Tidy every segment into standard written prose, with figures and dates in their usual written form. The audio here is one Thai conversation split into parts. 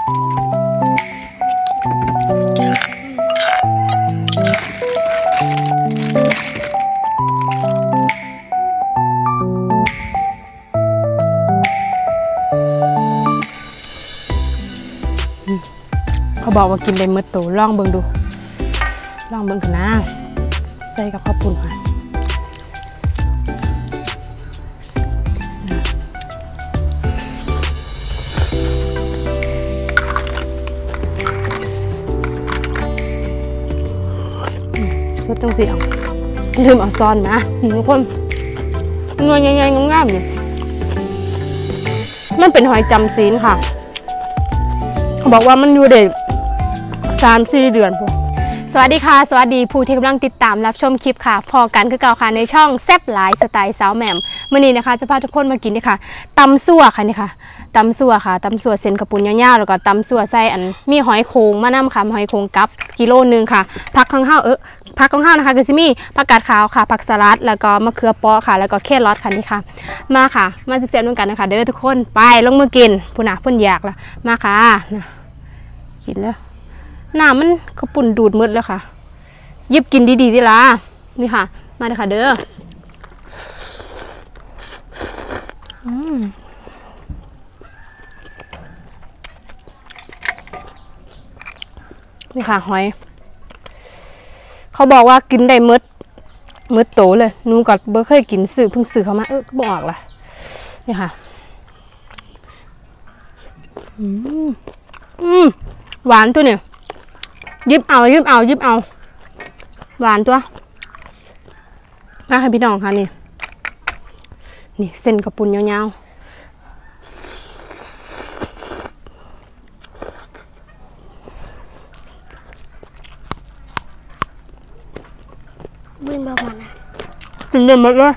เขาบอกว่ากินได้มื้อโตลองเบิ่งดูลองเบิ่งกันนะใส่กับข้าวปุ้นค่ะชดจังสิเอาลืมเอาซอนมาทุกคนนวลใหญ่ๆงามๆอยู่มันเป็นหอยจำศีลค่ะเขาบอกว่ามันอยู่เด็ก3-4 เดือนพวกสวัสดีค่ะสวัสดีผู้ที่กำลังติดตามรับชมคลิปค่ะพอกันคือเก่าค่ะในช่องแซ่บหลายสไตล์สาวแหม่มมื้อนี้นะคะจะพาทุกคนมากินนี่ค่ะตำซั่วค่ะนี่ค่ะตำซั่วค่ะตำซั่วเส้นกระปุนยาวๆแล้วก็ตำซั่วใส่อันมีหอยโขงมะนาวค่ะหอยโขงกับกิโลนึงค่ะผักข้างผักของข้าวนะคะคือซิมี่ผักกาดขาวค่ะผักสลัดแล้วก็มะเขือเปาะค่ะแล้วก็แครอทค่ะนี่ค่ะมาค่ะมาสิบเซนเหมือนกันนะคะเด้อทุกคนไปลงมือกินพุ่นน่ะพุ่นอยากละมาค่ะกินแล้วน้ำมันกระปุ่นดูดมืดแล้วค่ะยิบกินดีๆดิล่ะนี่ค่ะมาเลยค่ะเด้อนี่ค่ะหอยเขาบอกว่ากินได้มืดโตเลยนูกัดเบอร์เคยกินสื่อเพิ่งสื่อเขามาก็บอกล่ะนี่ค่ะหวานตัวเนี่ยยิบเอาหวานตัวมาค่ะพี่น้องค่ะนี่เส้นกระปุนยาววิ่งประมาณนั้นกินเยอะมากเลย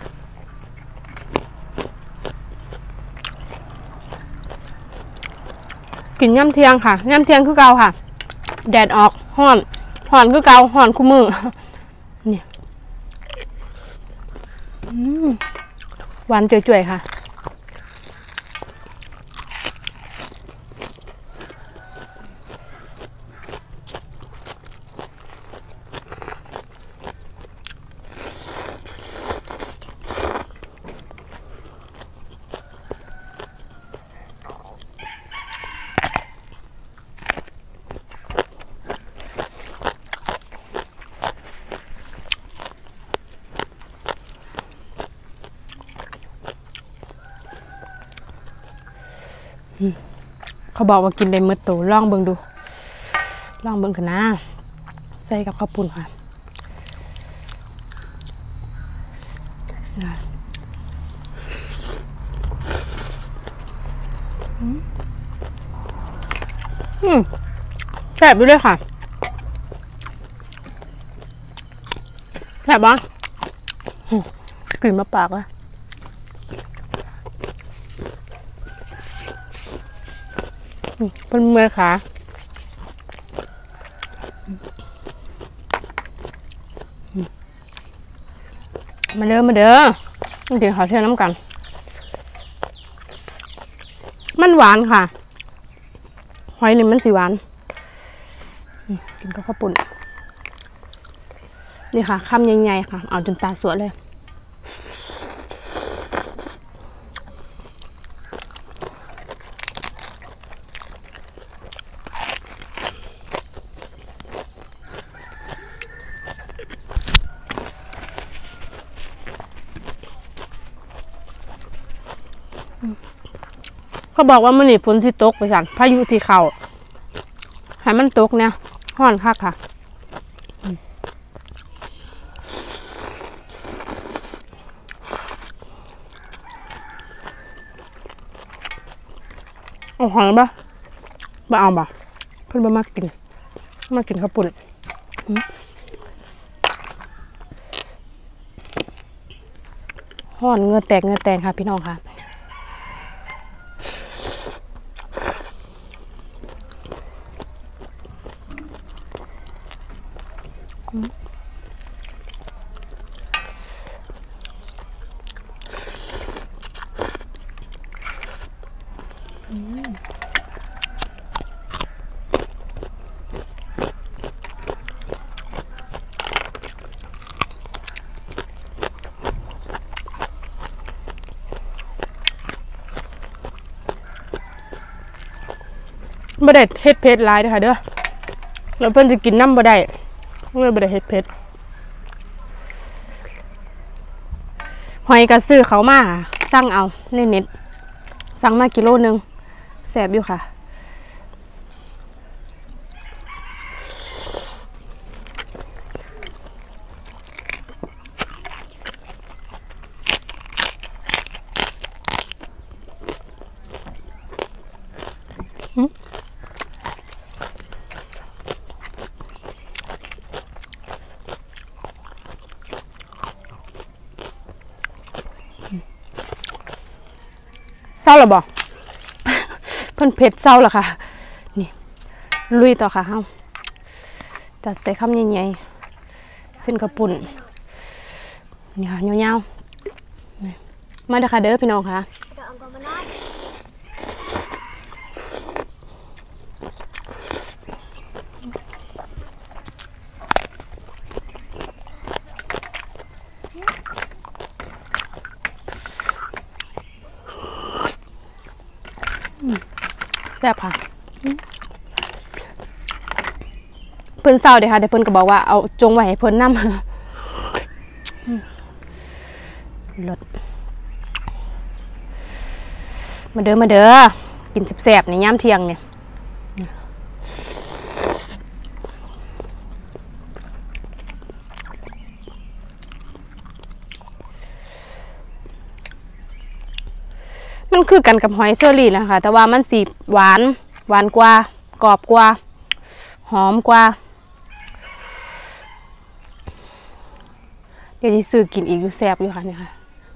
กินย่ำเที่ยงค่ะย่ำเที่ยงคือเก่าค่ะแดดออกห่อนคือเก่าห่อนคู่มือนี่หวานจ่วยๆค่ะเขาบอกว่ากินได้มื้อโตลองเบิ่งดูลองเบิ่งกันนะใส่กับข้าวปุ้นค่ะแซ่บอยู่ด้วยค่ะแซ่บบ้างกลิ่นมาปากเลยเป็นเมื่อขามาเด้อต้องกินข้าวเที่ยงน้ำกันมันหวานค่ะหอยนี่มันสีหวานกินกับข้าวปุ้นนี่ค่ะคำใหญ่ๆค่ะเอาจนตาสวยเลยเขาบอกว่ามันนี่ฝนที่ตกไปสั่นพายุที่เข้าให้มันตกเนี่ยห้อนคักค่ะเอาหอยบ่เอาบ่เพิ่นบ่มากินข้าวปุ้นห้อนเงือแตกค่ะพี่น้องค่ะบ่ได้เฮ็ดเผ็ดหลายเด้อค่ะเด้อแล้วเพิ่นจะกินน้ำบ่ได้เลยบ่ได้เฮ็ดเผ็ดหอยก็ซื้อเขามาสั่งเอาในเน็ตสั่งมากิโลนึงแซ่บอยู่ค่ะเศร้าหรอบอกเพิ่นเผ็ดเศร้าหรอค่ะนี่ลุยต่อค่ะเฮาจัดใส่คำใหญ่ๆเส้นกระปุ่นนี่ค่ะยาวๆมาเด้อค่ะเด้อพี่น้องค่ะแซ่บค่ะเพิ่นเศร้าเด้อค่ะแต่เพิ่นก็บอกว่าเอาจงไว้ให้เพิ่นนำรสมาเด้อกินแซ่บๆในย่ามเที่ยงเนี่ยมันคือกันกับหอยเชอรี่นะคะแต่ว่ามันสีหวานกว่ากรอบกว่าหอมกว่าเดี๋ยวที่ซื้อกินอีกอยู่แซ่บอยู่ค่ะเนี่ยค่ะ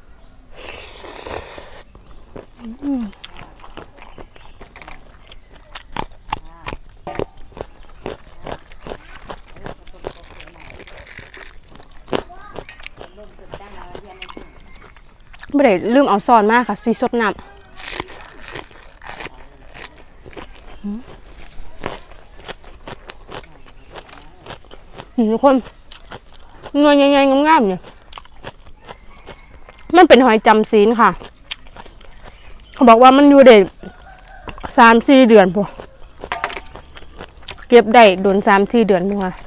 ไม่ได้ลืมเอาซอนมากค่ะซีสดน้ำทุกคนหน่วยใหญ่ๆงามๆเนี่ยมันเป็นหอยจำศีลค่ะเขาบอกว่ามันอยู่ได้3-4 เดือนพอเก็บได้โดน3-4 เดือนพอค่ะ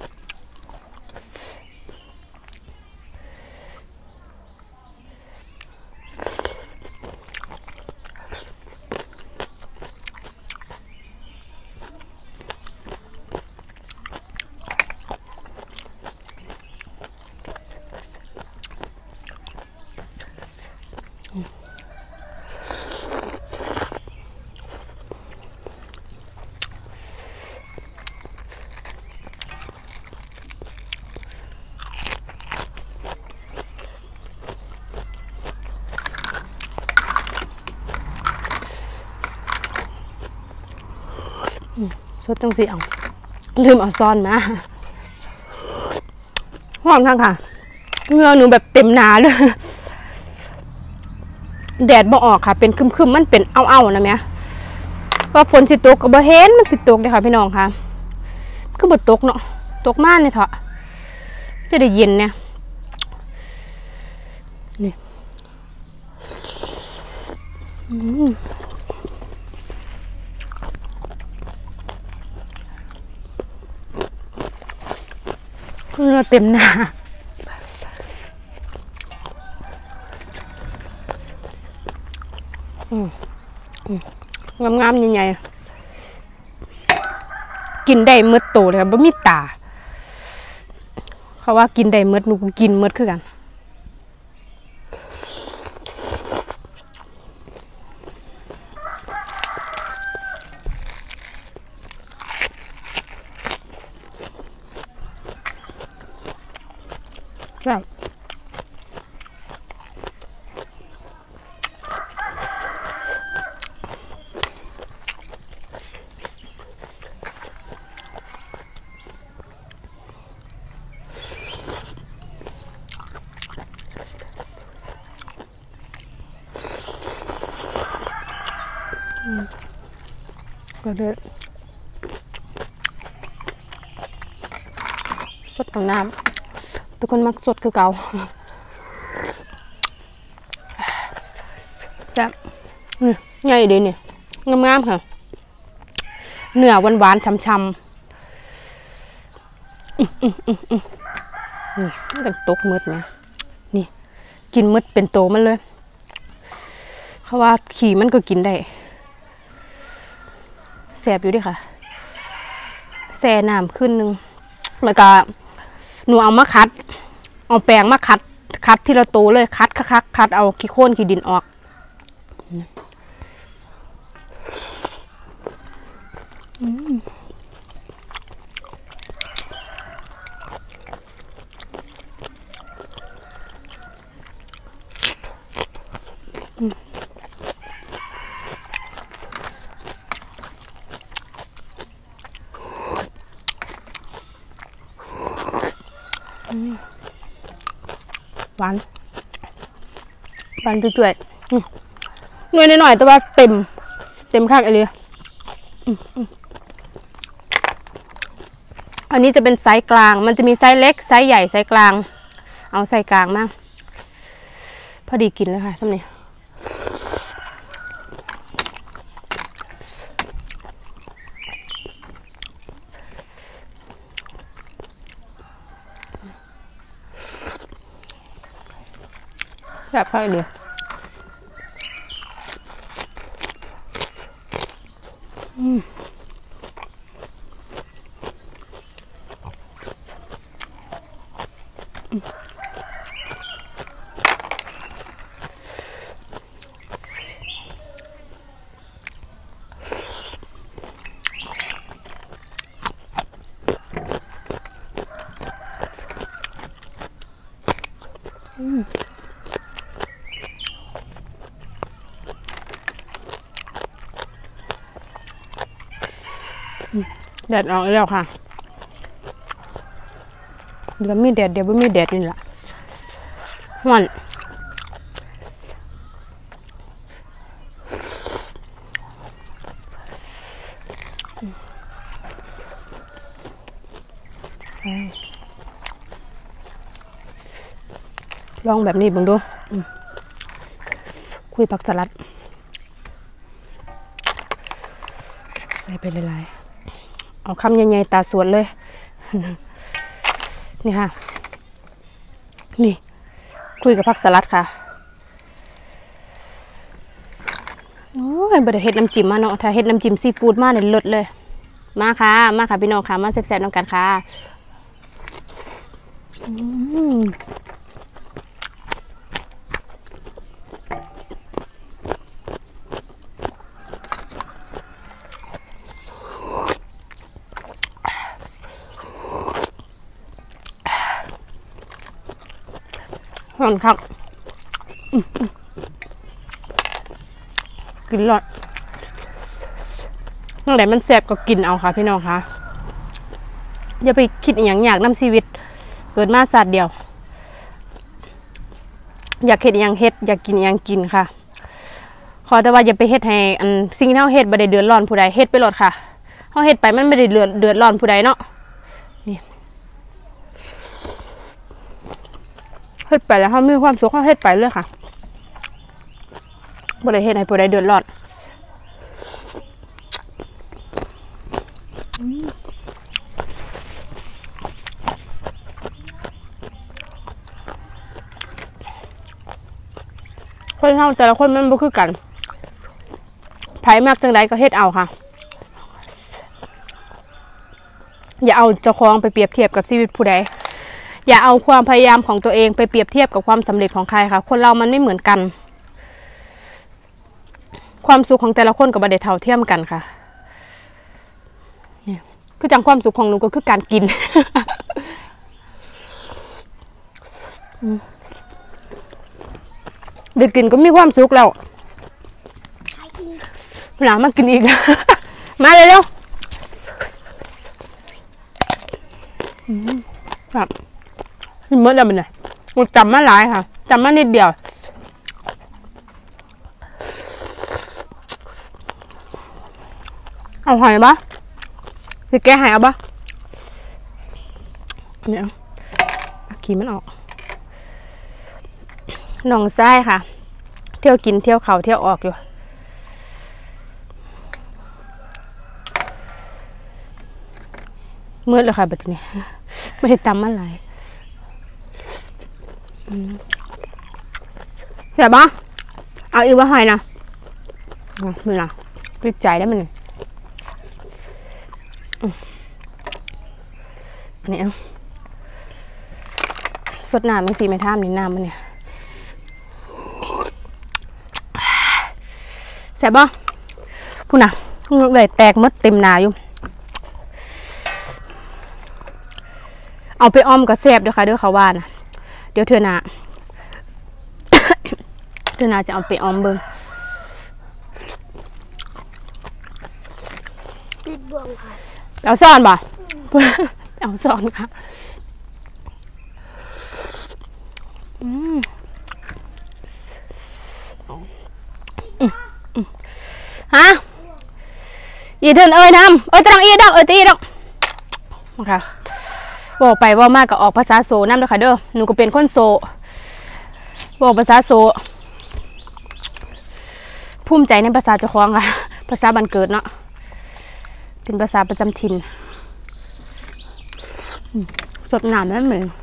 สดจังสิเอาลืมเอาซ่อนมาหอมทั้งค่ะเงือหนูแบบเต็มหนาเลยแดดบ่ออกค่ะเป็นครึมๆมันเป็นเอาๆนะแม่ว่าฝนสิตกก็บ่เห็นมันสิตกเลยค่ะพี่น้องค่ะก็บ่ตกเนาะตกมากเลยเถอะจะได้เย็นเนี่ยนี่เนื้อเต็มหน้างามๆใหญ่ๆกินได้มืดโตเลยค่ะบ่มีตาเขาว่ากินได้มืดหนูกินมืดคือกันครับก็เด้อสดของน้ำทุกคนมักสดคือเก่าจ้ะนี่ใหญ่ดีนี่งามๆค่ะเนื้อหวานๆช้ำนี่มันตกมืดนะนี่กินมืดเป็นโตมันเลยเขาว่าขี่มันก็กินได้แสบอยู่ดิค่ะแซ่น้ำขึ้นนึงแล้วก็หนูเอามาคัดเอาแปรงมาคัดที่เราโตเลยคัดเอาขี้โคลนขี้ดินออกหวานจุ๋ยๆหน่วยหน่อยแต่ว่าเต็มข้างอะไรอันนี้จะเป็นไซส์กลางมันจะมีไซส์เล็กไซส์ใหญ่ไซส์กลางเอาไซส์กลางมากพอดีกินเลยค่ะสำนี้แบบค่อยเลยแดดออกแล้วค่ะเดี๋ยวมีแดดเดี๋ยวไม่มีแดดนี่แหละฮ้อนลองแบบนี้บังดูคุยผักสลัดใส่ไปหลายๆเอาคำใหญ่ๆตาสวนเลยนี่ค่ะนี่คุยกับผักสลัดค่ะโอ้ยบดเฮ็ดน้ำจิ้มมาเนาะถ้าเฮ็ดน้ำจิ้มซีฟู้ดมาเนี่ยเลิศเลยมาค่ะพี่น้องค่ะมาแซ่บๆน้ำกันค่ะหอนครับกินหลอดนั่งไหนมันแซ่บก็กินเอาค่ะพี่น้องค่ะอย่าไปคิดอย่างอยากน้ำชีวิตเกิดมาศาสตร์เดียวอยากเฮ็ดอย่างเฮ็ดอยากกินอย่างกินค่ะขอแต่ว่าอย่าไปเฮ็ดให้อันสิ่งที่เฮาเฮ็ดบ่ได้เดือดร้อนผู้ใดเฮ็ดไปโลดค่ะเฮาเฮ็ดไปมันไม่ได้เดือดร้อนผู้ใดเนาะนี่เฮ็ดไปแล้วเฮามีความสุขเฮาเฮ็ดไปเลยค่ะบ่ได้เฮ็ดให้ผู้ใดเดือดร้อนคนเฮาแต่ละคนมันบ่คือกันไผมากจังใดก็เฮ็ดเอาค่ะอย่าเอาเจ้าของไปเปรียบเทียบกับชีวิตผู้ใดอย่าเอาความพยายามของตัวเองไปเปรียบเทียบกับความสำเร็จของใครค่ะคนเรามันไม่เหมือนกันความสุขของแต่ละคนก็บ่ได้เท่าเทียมกันค่ะเนี่ยคือจังความสุขของหนูก็คือการกินเด็กกินก็มีความสุขแล้วหนามากินอีก มาเลยเร็วครับนี่เมื่อไรมันเนี่ยมันจำมาหลายค่ะจำมานิดเดียวเอาหอยปะจะแกหายเอาปะเนี่ยขี้มันออกหนองไส้ค่ะเที่ยวกินเที่ยวเขาเที่ยวออกอยู่เมื่อเลยค่ะแบบนี้ไม่ได้ตำอะไรเสียบ้าเอาอีกว่าหอยนะนี่นะติดใจได้มันอันนี้สดน้ำมันสีไม่ท่ามนี่น้ำมันเนี่ยเสียบ้าพูดนะเลยแตกมดเต็มนาอยู่เอาไปอ้อมกับแซ่บด้วยค่ะด้วยเขาว่านะเดี๋ยวเธอนา เธอนาจะเอาไปอ้อมเบิ้งปิดบวงค่ะเอาซ่อนบ่ เอาซ่อนค่ะฮะอีเทินเอ้ยน้ำตรังอีดอกตีดอกค่ะบอกไปว่ามากก็ออกภาษาโซน้ำด้วยค่ะเด้อหนูก็เป็นคนโซบอกภาษาโซภูมิใจในภาษาเจ้าของค่ะภาษาบ้านเกิดเนาะเป็นภาษาประจำถิ่นสดหนามนั่นเหมือน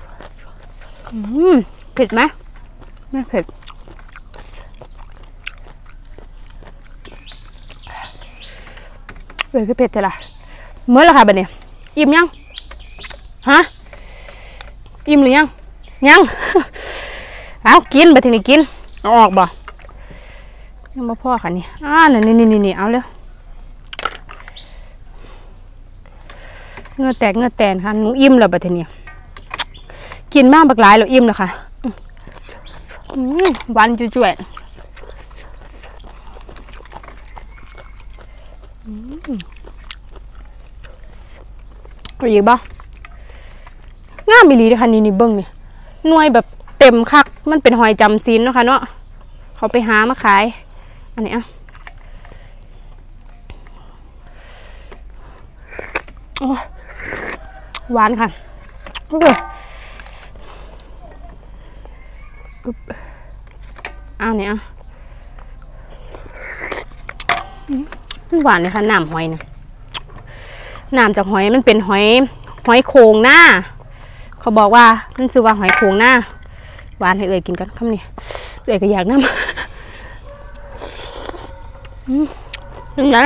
เผ็ดไหมไม่เผ็ดเลยคือเผ็ดแต่ละเมื่อไรค่ะบัดนี้อิ่มยังฮะอิ่มหรือยังเอากินบัดนี้กินเอาออกบ่ยังมาพ่อค่ะนี่นี่เอาเร็วเงือแตกค่ะหนูอิ่มแล้วบัดนี้กินมากบักหลายแล้วอิ่มแล้วค่ะหวานจุ่ยอีกบ่งามอีหลีเลยค่ะนี่เบิ้งนี่หน่วยแบบเต็มคักมันเป็นหอยจำศีลเนาะค่ะเนาะเขาไปหามาขายอันนี้หวานค่ะเนี่ยหวานเลยค่ะน้ำหอยนะน้ำจากหอยมันเป็นหอยโขงหน้าเขาบอกว่ามันชื่อว่าหอยโขงหน้าหวานให้เอ่ยกินกันคำนี้เอ่ยก็อยากน้ำนี่นะ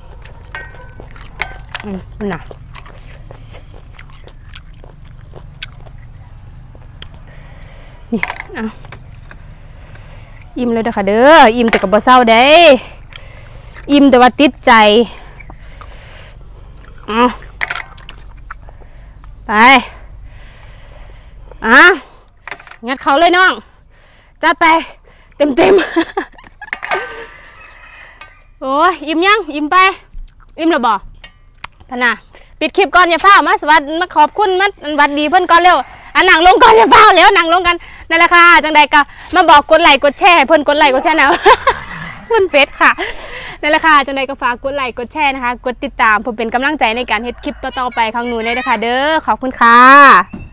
น่ะนี่อิ่มเลยเด้อค่ะเด้ออิ่มแต่กับบ่เศร้าเด้อิ่มแต่ว่าติดใจไปงัดเขาเลยน้องจัดไปเต็มโอ้ยอิ่มยังอิ่มไปอิ่มแล้วบ่พนะปิดคลิปก่อนอย่าเฝ้ามาสวัสดีมาขอบคุณมาวัดดีเพื่อนก่อนเร็วหนังลงก่อนอย่าเฝ้าแล้วหนังลงกันนั่นแหละค่ะจังใดก็มาบอกกดไลค์กดแชร์เพื่อนกดไลค์กดแชร์นะเพื่อนเฟซค่ะนั่นแหละค่ะจังใดก็ฝากกดไลค์กดแชร์นะคะกดติดตามผมเป็นกำลังใจในการเฮ็ดคลิปต่อๆไปของหนูเลยนะคะเด้อขอบคุณค่ะ